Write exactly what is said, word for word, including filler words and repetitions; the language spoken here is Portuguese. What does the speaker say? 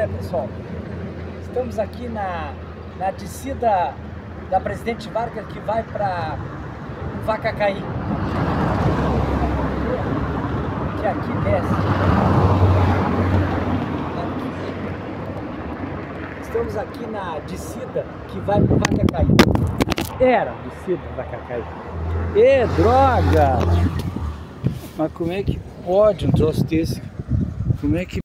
Olha, pessoal, estamos aqui na, na descida da Presidente Vargas que vai para Vacacaí, que aqui desce. Aqui, estamos aqui na descida que vai para Vacacaí. Era descida da Vacacaí. Ê, droga! Mas como é que pode um troço desse? Como é que